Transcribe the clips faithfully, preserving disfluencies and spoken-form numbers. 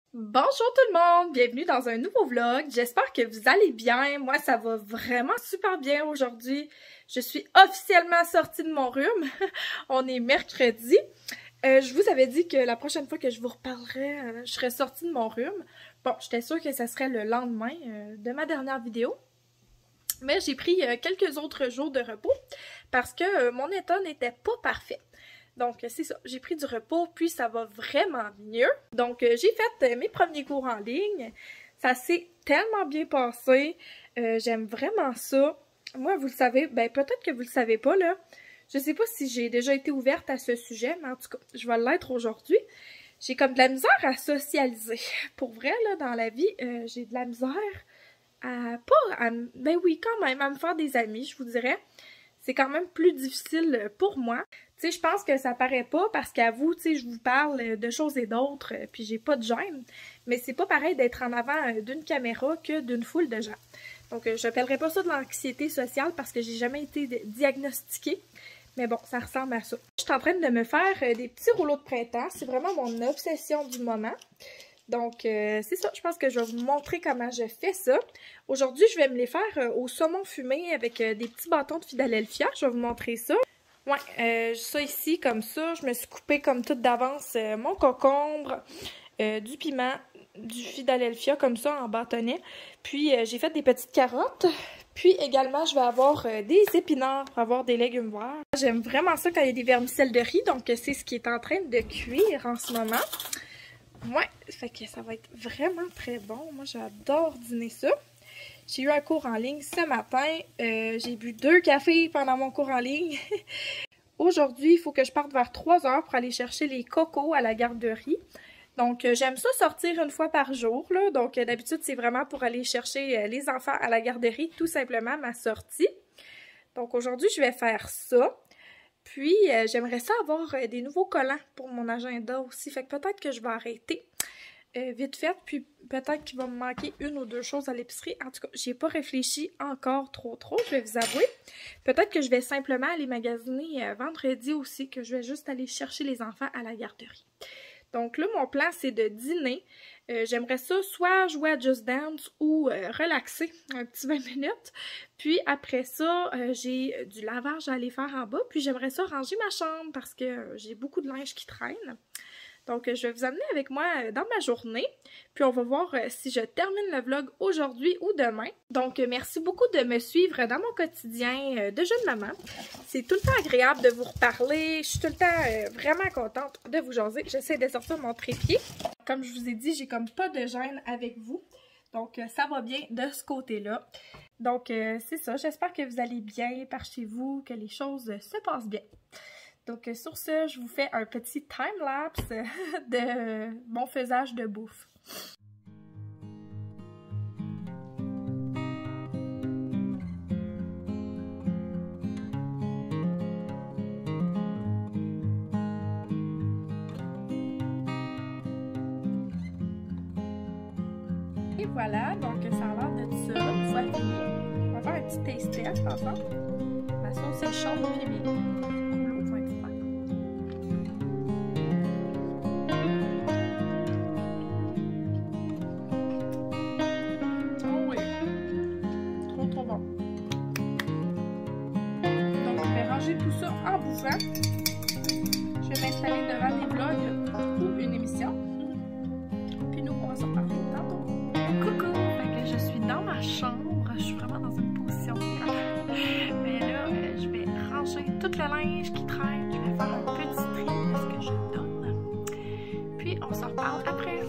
Bonjour tout le monde, bienvenue dans un nouveau vlog. J'espère que vous allez bien. Moi, ça va vraiment super bien aujourd'hui. Je suis officiellement sortie de mon rhume. On est mercredi. Euh, je vous avais dit que la prochaine fois que je vous reparlerai, euh, je serais sortie de mon rhume. Bon, j'étais sûre que ça serait le lendemain euh, de ma dernière vidéo. Mais j'ai pris euh, quelques autres jours de repos parce que euh, mon état n'était pas parfait. Donc, c'est ça, j'ai pris du repos, puis ça va vraiment mieux. Donc, euh, j'ai fait euh, mes premiers cours en ligne. Ça s'est tellement bien passé. Euh, J'aime vraiment ça. Moi, vous le savez, ben peut-être que vous le savez pas, là. Je sais pas si j'ai déjà été ouverte à ce sujet, mais en tout cas, je vais l'être aujourd'hui. J'ai comme de la misère à socialiser. Pour vrai, là, dans la vie, euh, j'ai de la misère à pas... À, ben oui, quand même, à me faire des amis, je vous dirais. C'est quand même plus difficile pour moi. Tu sais, je pense que ça paraît pas parce qu'à vous, tu sais, je vous parle de choses et d'autres, puis j'ai pas de gêne. Mais c'est pas pareil d'être en avant d'une caméra que d'une foule de gens. Donc, j'appellerais pas ça de l'anxiété sociale parce que j'ai jamais été diagnostiquée. Mais bon, ça ressemble à ça. Je suis en train de me faire des petits rouleaux de printemps. C'est vraiment mon obsession du moment. Donc, euh, c'est ça. Je pense que je vais vous montrer comment je fais ça. Aujourd'hui, je vais me les faire euh, au saumon fumé avec euh, des petits bâtons de Philadelphia. Je vais vous montrer ça. Ouais, euh, ça ici, comme ça. Je me suis coupé comme tout d'avance euh, mon concombre, euh, du piment, du Philadelphia, comme ça, en bâtonnet. Puis, euh, j'ai fait des petites carottes. Puis, également, je vais avoir euh, des épinards pour avoir des légumes verts. J'aime vraiment ça quand il y a des vermicelles de riz. Donc, c'est ce qui est en train de cuire en ce moment. Ouais, fait que ça va être vraiment très bon. Moi, j'adore dîner ça. J'ai eu un cours en ligne ce matin. Euh, j'ai bu deux cafés pendant mon cours en ligne. Aujourd'hui, il faut que je parte vers trois heures pour aller chercher les cocos à la garderie. Donc, euh, j'aime ça sortir une fois par jour, là. Donc, euh, d'habitude, c'est vraiment pour aller chercher euh, les enfants à la garderie, tout simplement ma sortie. Donc, aujourd'hui, je vais faire ça. Puis, euh, j'aimerais ça avoir euh, des nouveaux collants pour mon agenda aussi. Fait que peut-être que je vais arrêter euh, vite fait. Puis, peut-être qu'il va me manquer une ou deux choses à l'épicerie. En tout cas, j'y ai pas réfléchi encore trop trop, je vais vous avouer. Peut-être que je vais simplement aller magasiner euh, vendredi aussi, que je vais juste aller chercher les enfants à la garderie. Donc là, mon plan, c'est de dîner. Euh, J'aimerais ça soit jouer à Just Dance ou euh, relaxer un petit vingt minutes. Puis après ça, euh, j'ai du lavage à aller faire en bas. Puis j'aimerais ça ranger ma chambre parce que euh, j'ai beaucoup de linge qui traîne. Donc, euh, je vais vous amener avec moi euh, dans ma journée. Puis on va voir euh, si je termine le vlog aujourd'hui ou demain. Donc, euh, merci beaucoup de me suivre dans mon quotidien euh, de jeune maman. C'est tout le temps agréable de vous reparler. Je suis tout le temps euh, vraiment contente de vous jaser. J'essaie de sortir mon trépied. Comme je vous ai dit, j'ai comme pas de gêne avec vous. Donc, euh, ça va bien de ce côté-là. Donc, euh, c'est ça. J'espère que vous allez bien par chez vous, que les choses se passent bien. Donc, euh, sur ce, je vous fais un petit time-lapse de mon faisage de bouffe. Et voilà, donc ça a l'air de ça. Ça finit. On va faire un petit taste test ensemble. Ma sauce est chaude puis mes rouleaux vont être faits. Oh oui, trop trop bon. Donc je vais ranger tout ça en bouffant. Je vais m'installer devant des vlogs ou une émission. Puis nous, on va se reparler tantôt. Coucou! Fait que je suis dans ma chambre. Je suis vraiment dans une position bien. Mais là, euh, je vais ranger tout le linge qui traîne. Je vais faire un petit tri de ce que je donne. Puis on se reparle après.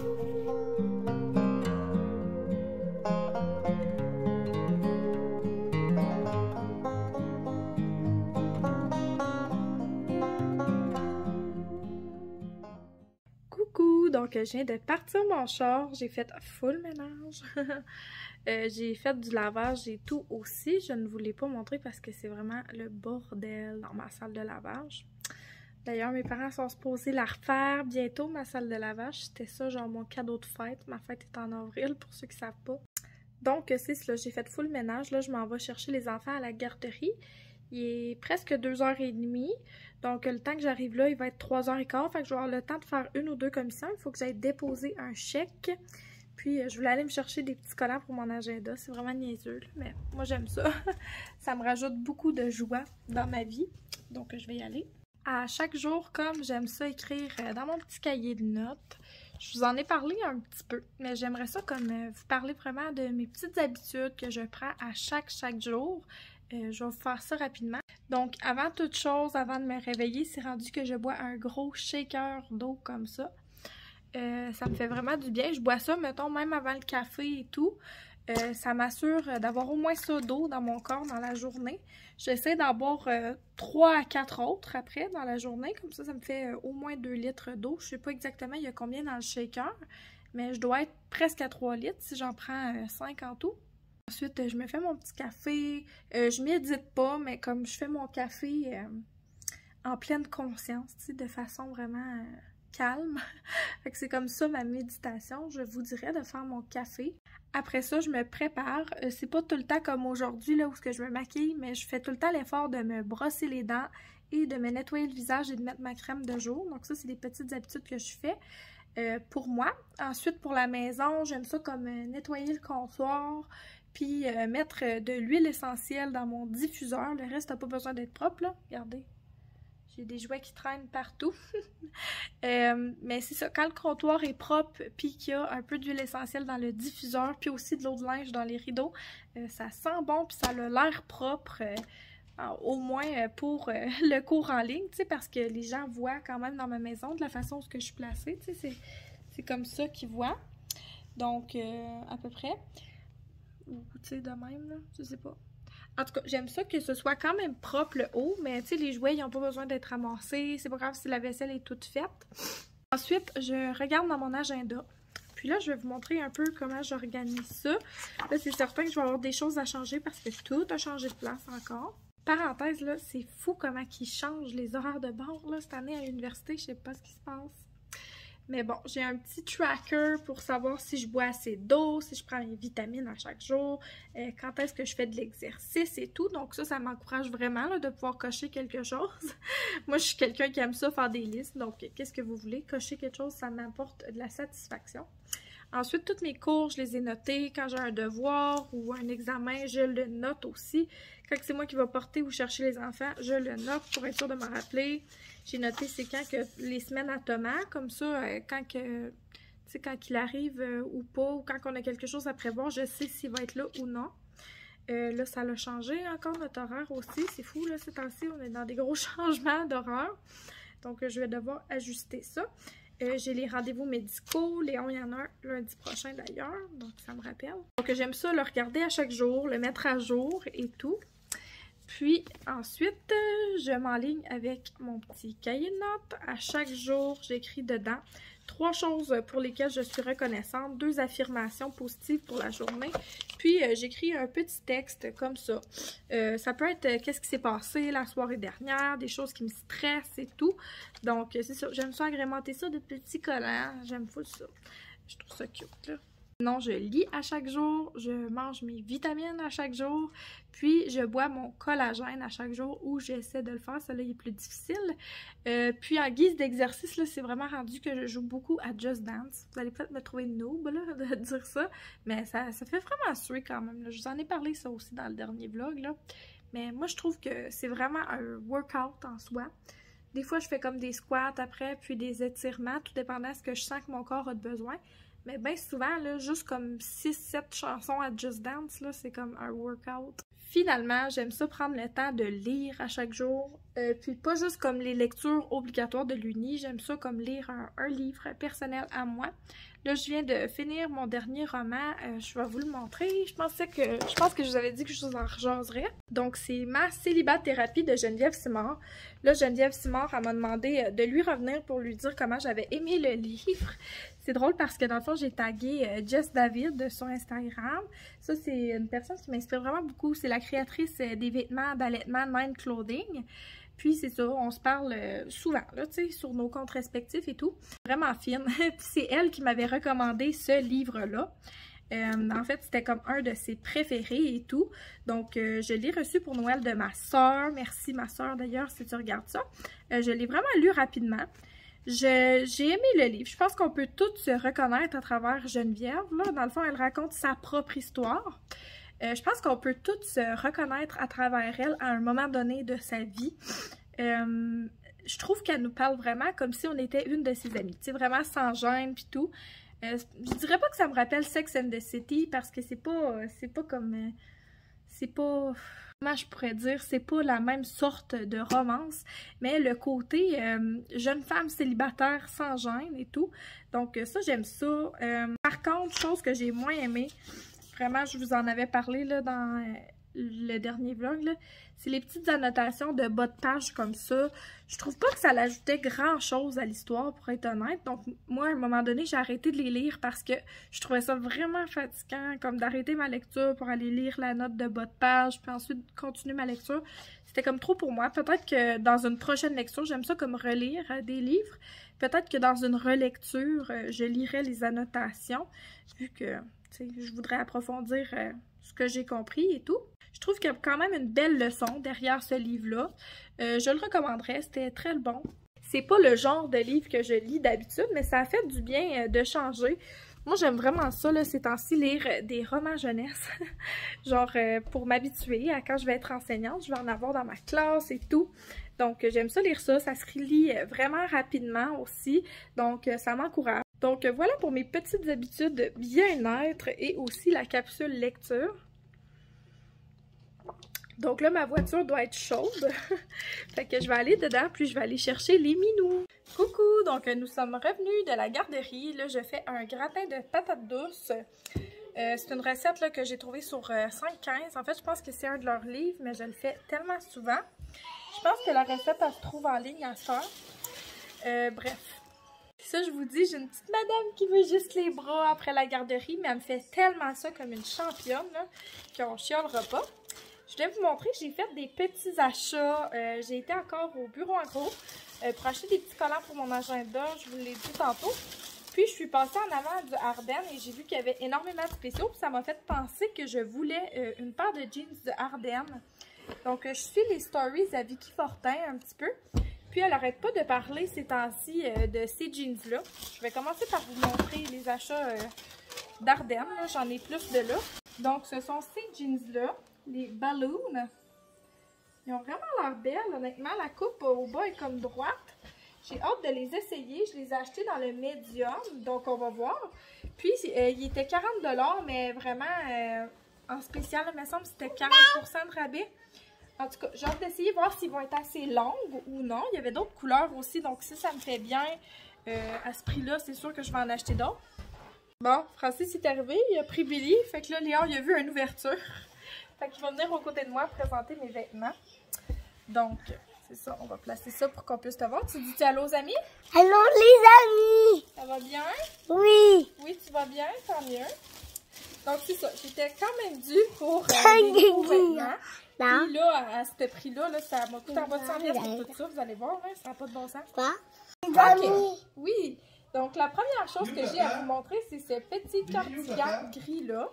Coucou! Donc, je viens de partir mon char. J'ai fait full ménage. euh, j'ai fait du lavage et tout aussi. Je ne vous l'ai pas montré parce que c'est vraiment le bordel dans ma salle de lavage. D'ailleurs, mes parents sont supposés la refaire bientôt, ma salle de lavage. C'était ça, genre mon cadeau de fête. Ma fête est en avril, pour ceux qui ne savent pas. Donc, c'est cela. J'ai fait full ménage. Là, je m'en vais chercher les enfants à la garderie. Il est presque deux heures trente. Donc, le temps que j'arrive là, il va être trois heures quinze. Fait que je vais avoir le temps de faire une ou deux commissions. Il faut que j'aille déposer un chèque. Puis, je voulais aller me chercher des petits collants pour mon agenda. C'est vraiment niaiseux, là, mais moi, j'aime ça. Ça me rajoute beaucoup de joie dans ma vie. Donc, je vais y aller. À chaque jour, comme j'aime ça écrire dans mon petit cahier de notes, je vous en ai parlé un petit peu, mais j'aimerais ça comme vous parler vraiment de mes petites habitudes que je prends à chaque, chaque jour. Euh, je vais vous faire ça rapidement. Donc, avant toute chose, avant de me réveiller, c'est rendu que je bois un gros shaker d'eau comme ça. Euh, ça me fait vraiment du bien. Je bois ça, mettons, même avant le café et tout. Euh, ça m'assure d'avoir au moins ça d'eau dans mon corps dans la journée. J'essaie d'en boire euh, trois à quatre autres après dans la journée. Comme ça, ça me fait euh, au moins deux litres d'eau. Je sais pas exactement il y a combien dans le shaker, mais je dois être presque à trois litres si j'en prends euh, cinq en tout. Ensuite, euh, je me fais mon petit café. Euh, je médite pas, mais comme je fais mon café euh, en pleine conscience, tu sais, de façon vraiment euh, calme. Fait que c'est comme ça ma méditation. Je vous dirais de faire mon café. Après ça, je me prépare. Euh, c'est pas tout le temps comme aujourd'hui là où que je me maquille, mais je fais tout le temps l'effort de me brosser les dents et de me nettoyer le visage et de mettre ma crème de jour. Donc ça, c'est des petites habitudes que je fais euh, pour moi. Ensuite, pour la maison, j'aime ça comme euh, nettoyer le comptoir, puis euh, mettre de l'huile essentielle dans mon diffuseur. Le reste n'a pas besoin d'être propre, là. Regardez. J'ai des jouets qui traînent partout. euh, mais c'est ça, quand le comptoir est propre, puis qu'il y a un peu d'huile essentielle dans le diffuseur, puis aussi de l'eau de linge dans les rideaux, euh, ça sent bon, puis ça a l'air propre, euh, au moins pour euh, le cours en ligne, tu sais, parce que les gens voient quand même dans ma maison de la façon où je suis placée, tu sais, c'est comme ça qu'ils voient. Donc, euh, à peu près. Ou, tu sais, de même, là, je sais pas. En tout cas, j'aime ça que ce soit quand même propre le haut, mais tu sais, les jouets, ils n'ont pas besoin d'être ramassés. C'est pas grave si la vaisselle est toute faite. Ensuite, je regarde dans mon agenda. Puis là, je vais vous montrer un peu comment j'organise ça. Là, c'est certain que je vais avoir des choses à changer parce que tout a changé de place encore. Parenthèse, là, c'est fou comment ils changent les horaires de bord, là, cette année à l'université. Je sais pas ce qui se passe. Mais bon, j'ai un petit tracker pour savoir si je bois assez d'eau, si je prends mes vitamines à chaque jour, euh, quand est-ce que je fais de l'exercice et tout. Donc ça, ça m'encourage vraiment là, de pouvoir cocher quelque chose. Moi, je suis quelqu'un qui aime ça, faire des listes. Donc, qu'est-ce que vous voulez? Cocher quelque chose, ça m'apporte de la satisfaction. Ensuite, toutes mes cours, je les ai notés. Quand j'ai un devoir ou un examen, je le note aussi. Quand c'est moi qui vais porter ou chercher les enfants, je le note pour être sûre de m'en rappeler. J'ai noté c'est quand que les semaines à Thomas, comme ça, quand que, tu sais, quand il arrive euh, ou pas, ou quand on a quelque chose à prévoir, je sais s'il va être là ou non. Euh, là, ça l'a changé encore notre horaire aussi. C'est fou, là, ces temps-ci, on est dans des gros changements d'horaire. Donc, je vais devoir ajuster ça. Euh, j'ai les rendez-vous médicaux. Léon, il y en a un lundi prochain d'ailleurs, donc ça me rappelle. Donc, j'aime ça, le regarder à chaque jour, le mettre à jour et tout. Puis ensuite, je m'enligne avec mon petit cahier de notes. À chaque jour, j'écris dedans trois choses pour lesquelles je suis reconnaissante, deux affirmations positives pour la journée. Puis euh, j'écris un petit texte comme ça. Euh, ça peut être euh, qu'est-ce qui s'est passé la soirée dernière, des choses qui me stressent et tout. Donc c'est ça, j'aime ça agrémenter ça de petits collants. J'aime full ça. Je trouve ça cute là. Sinon, je lis à chaque jour, je mange mes vitamines à chaque jour, puis je bois mon collagène à chaque jour où j'essaie de le faire, ça là il est plus difficile. Euh, puis en guise d'exercice, là, c'est vraiment rendu que je joue beaucoup à Just Dance. Vous allez peut-être me trouver noob là, de dire ça, mais ça, ça fait vraiment suer quand même. Là. Je vous en ai parlé ça aussi dans le dernier vlog, là. Mais moi je trouve que c'est vraiment un workout en soi. Des fois je fais comme des squats après, puis des étirements, tout dépendant de ce que je sens que mon corps a de besoin. Mais bien souvent, là, juste comme six sept chansons à Just Dance, là, c'est comme un workout. Finalement, j'aime ça prendre le temps de lire à chaque jour. Euh, puis pas juste comme les lectures obligatoires de l'Uni, j'aime ça comme lire un, un livre personnel à moi. Là, je viens de finir mon dernier roman, euh, je vais vous le montrer. Je pensais que je pense que je vous avais dit que je vous en rejaserais. Donc, c'est Ma célibat thérapie de Geneviève Simard. Là, Geneviève Simard, elle m'a demandé de lui revenir pour lui dire comment j'avais aimé le livre. C'est drôle parce que dans le fond, j'ai tagué euh, Jess David sur Instagram. Ça, c'est une personne qui m'inspire vraiment beaucoup. C'est la créatrice des vêtements d'allaitement Mind Clothing. Puis c'est ça, on se parle euh, souvent, là, tu sais, sur nos comptes respectifs et tout. Vraiment fine. Puis c'est elle qui m'avait recommandé ce livre-là. Euh, en fait, c'était comme un de ses préférés et tout. Donc, euh, je l'ai reçu pour Noël de ma soeur. Merci ma soeur d'ailleurs si tu regardes ça. Euh, je l'ai vraiment lu rapidement. J'ai aimé le livre. Je pense qu'on peut tous se reconnaître à travers Geneviève. Là, dans le fond, elle raconte sa propre histoire. Euh, je pense qu'on peut tous se reconnaître à travers elle à un moment donné de sa vie. Euh, je trouve qu'elle nous parle vraiment comme si on était une de ses amies. Tu sais, vraiment sans gêne puis tout. Euh, je dirais pas que ça me rappelle Sex and the City parce que c'est pas, c'est pas comme... Euh, c'est pas... Comment je pourrais dire? C'est pas la même sorte de romance, mais le côté euh, jeune femme célibataire sans gêne et tout. Donc ça, j'aime ça. Euh, par contre, chose que j'ai moins aimé, vraiment, je vous en avais parlé là, dans euh, le dernier vlog, c'est les petites annotations de bas de page comme ça. Je trouve pas que ça l'ajoutait grand-chose à l'histoire, pour être honnête. Donc moi, à un moment donné, j'ai arrêté de les lire parce que je trouvais ça vraiment fatigant, comme d'arrêter ma lecture pour aller lire la note de bas de page, puis ensuite continuer ma lecture. C'était comme trop pour moi. Peut-être que dans une prochaine lecture, j'aime ça comme relire euh, des livres. Peut-être que dans une relecture, euh, je lirai les annotations, vu que je voudrais approfondir euh, ce que j'ai compris et tout. Je trouve qu'il y a quand même une belle leçon derrière ce livre-là. Euh, je le recommanderais, c'était très bon. C'est pas le genre de livre que je lis d'habitude, mais ça a fait du bien euh, de changer. Moi, j'aime vraiment ça, là, ces temps-ci, lire des romans jeunesse. Genre, euh, pour m'habituer à quand je vais être enseignante, je vais en avoir dans ma classe et tout. Donc, j'aime ça lire ça. Ça se relit vraiment rapidement aussi. Donc, ça m'encourage. Donc, voilà pour mes petites habitudes bien-être et aussi la capsule lecture. Donc là, ma voiture doit être chaude. Fait que je vais aller dedans, puis je vais aller chercher les minous. Coucou! Donc, nous sommes revenus de la garderie. Là, je fais un gratin de patates douces. Euh, c'est une recette là, que j'ai trouvée sur euh, cinq quinze. En fait, je pense que c'est un de leurs livres, mais je le fais tellement souvent. Je pense que la recette, elle se trouve en ligne à ça. Euh, bref. Ça, je vous dis, j'ai une petite madame qui veut juste les bras après la garderie, mais elle me fait tellement ça comme une championne, là, qu'on chialera pas. Je vais vous montrer, j'ai fait des petits achats. Euh, j'ai été encore au bureau en gros euh, pour acheter des petits collants pour mon agenda. Je vous l'ai dit tantôt. Puis, je suis passée en avant du Ardennes et j'ai vu qu'il y avait énormément de spéciaux. Puis, ça m'a fait penser que je voulais euh, une paire de jeans de Ardennes. Donc, euh, je suis les stories à Vicky Fortin un petit peu. Puis, elle n'arrête pas de parler ces temps-ci euh, de ces jeans-là. Je vais commencer par vous montrer les achats euh, d'Ardennes. J'en ai plus de là. Donc, ce sont ces jeans-là. Les balloons. Ils ont vraiment l'air belles, honnêtement. La coupe au bas est comme droite. J'ai hâte de les essayer. Je les ai achetés dans le médium, donc on va voir. Puis, euh, il était quarante dollars, mais vraiment euh, en spécial, il me semble que c'était quarante pour cent de rabais. En tout cas, j'ai hâte d'essayer, voir s'ils vont être assez longues ou non. Il y avait d'autres couleurs aussi, donc si ça me fait bien euh, à ce prix-là, c'est sûr que je vais en acheter d'autres. Bon, Francis est arrivé, il a pris Billy. Fait que là, Léon, il a vu une ouverture. Fait qu'il va venir aux côtés de moi présenter mes vêtements. Donc, c'est ça. On va placer ça pour qu'on puisse te voir. Tu dis allô aux amis? Allô les amis! Ça va bien? Oui! Oui, tu vas bien? Tant mieux. Donc, c'est ça. J'étais quand même due pour euh, des nouveaux vêtements. Puis là, à, à ce prix-là, là, ça m'a coûté en bas de cent pièces pour tout ça. Vous allez voir, hein, ça n'a pas de bon sens. Quoi? Ok. Oui. Donc, la première chose que j'ai à vous montrer, c'est ce petit cardigan gris-là.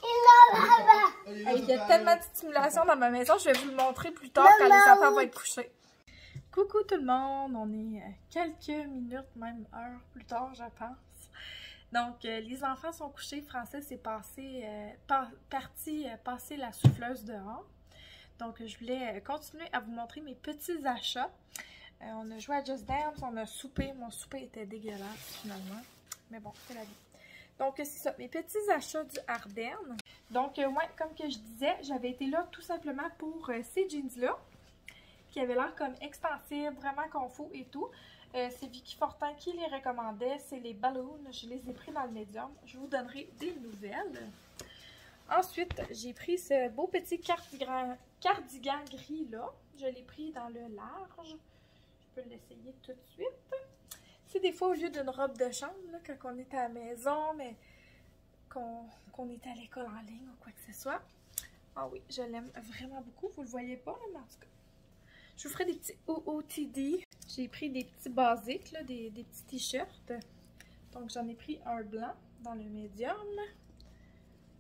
Hey, il y a tellement de stimulation dans ma maison, je vais vous le montrer plus tard quand les enfants vont être couchés. Coucou tout le monde, on est quelques minutes, même heures plus tard, je pense. Donc, euh, les enfants sont couchés, Francis est passé, euh, par, parti euh, passer la souffleuse dehors. Donc, je voulais continuer à vous montrer mes petits achats. Euh, on a joué à Just Dance, on a soupé. Mon souper était dégueulasse finalement. Mais bon, c'est la vie. Donc, c'est ça, mes petits achats du Ardennes. Donc, euh, ouais, comme que je disais, j'avais été là tout simplement pour euh, ces jeans-là, qui avaient l'air comme extensibles, vraiment confort et tout. Euh, c'est Vicky Fortin qui les recommandait. C'est les balloons. Je les ai pris dans le médium. Je vous donnerai des nouvelles. Ensuite, j'ai pris ce beau petit cardigan, cardigan gris-là. Je l'ai pris dans le large. Je peux l'essayer tout de suite. C'est des fois au lieu d'une robe de chambre, là, quand on est à la maison, mais qu'on qu'on est à l'école en ligne ou quoi que ce soit. Ah oui, je l'aime vraiment beaucoup. Vous le voyez pas, mais en tout cas. Je vous ferai des petits O O T D. J'ai pris des petits basiques, là, des, des petits t-shirts. Donc, j'en ai pris un blanc dans le médium.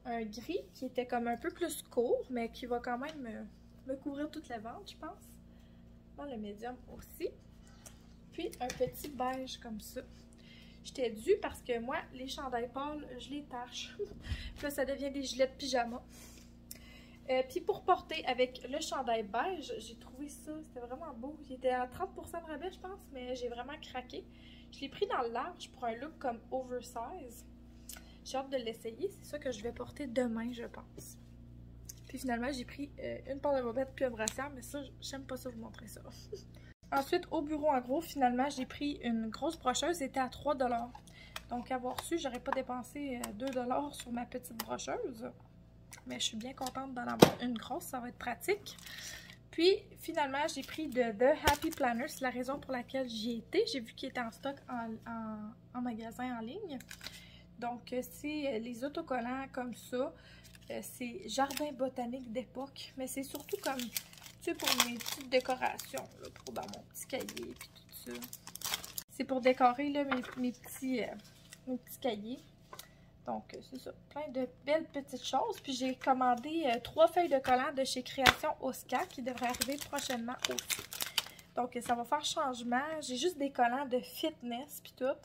un gris qui était comme un peu plus court, mais qui va quand même me, me couvrir toute la ventre, je pense. Dans le médium aussi. Puis un petit beige comme ça. J'étais due parce que moi, les chandails pâles, je les tâche. Puis là, ça devient des gilets de pyjama. Euh, puis pour porter avec le chandail beige, j'ai trouvé ça, c'était vraiment beau. Il était à trente pour cent de rabais, je pense, mais j'ai vraiment craqué. Je l'ai pris dans le large pour un look comme oversize. J'ai hâte de l'essayer. C'est ça que je vais porter demain, je pense. Puis finalement, j'ai pris euh, une paire de bobettes puis un brassière, mais ça, j'aime pas ça vous montrer ça. Ensuite, au bureau, en gros, finalement, j'ai pris une grosse brocheuse. C'était à trois dollars. Donc, avoir su, j'aurais pas dépensé deux dollars sur ma petite brocheuse. Mais je suis bien contente d'en avoir une grosse. Ça va être pratique. Puis, finalement, j'ai pris de The Happy Planner. C'est la raison pour laquelle j'y étais. J'ai vu qu'il était en stock en, en, en magasin en ligne. Donc, c'est les autocollants comme ça. C'est Jardin botanique d'époque. Mais c'est surtout comme... pour mes petites décorations, là, pour dans mon petit cahier, puis tout ça. C'est pour décorer là, mes, mes, petits, euh, mes petits cahiers. Donc, c'est ça. Plein de belles petites choses. Puis, j'ai commandé euh, trois feuilles de collants de chez Création Oscar qui devraient arriver prochainement aussi. Donc, ça va faire changement. J'ai juste des collants de fitness, puis tout.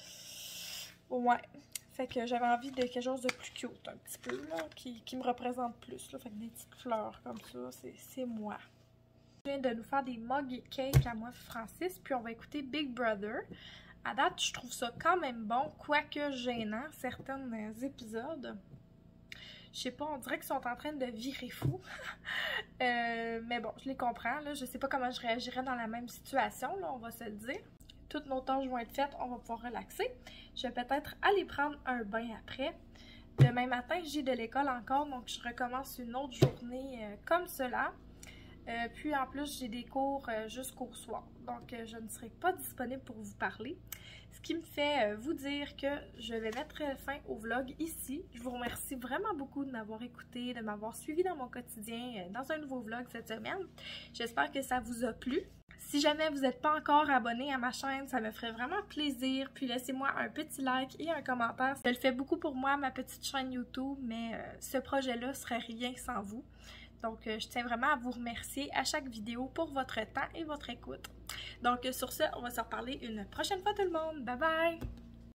Ouais. Fait que j'avais envie de quelque chose de plus cute, un petit peu, là, qui, qui me représente plus, là. Fait que des petites fleurs comme ça, c'est moi. Je viens de nous faire des mug cakes à moi et Francis, puis on va écouter Big Brother. À date, je trouve ça quand même bon, quoique gênant, certains épisodes. Je sais pas, on dirait qu'ils sont en train de virer fou. euh, mais bon, je les comprends, là. Je sais pas comment je réagirais dans la même situation, là, on va se le dire. Toutes nos tâches vont être faites, on va pouvoir relaxer. Je vais peut-être aller prendre un bain après. Demain matin, j'ai de l'école encore, donc je recommence une autre journée euh, comme cela. Euh, puis en plus, j'ai des cours euh, jusqu'au soir, donc euh, je ne serai pas disponible pour vous parler. Ce qui me fait euh, vous dire que je vais mettre fin au vlog ici. Je vous remercie vraiment beaucoup de m'avoir écouté, de m'avoir suivi dans mon quotidien, euh, dans un nouveau vlog cette semaine. J'espère que ça vous a plu. Si jamais vous n'êtes pas encore abonné à ma chaîne, ça me ferait vraiment plaisir. Puis laissez-moi un petit like et un commentaire. Ça le fait beaucoup pour moi, ma petite chaîne YouTube, mais euh, ce projet-là serait rien sans vous. Donc, euh, je tiens vraiment à vous remercier à chaque vidéo pour votre temps et votre écoute. Donc, sur ce, on va se reparler une prochaine fois tout le monde. Bye bye!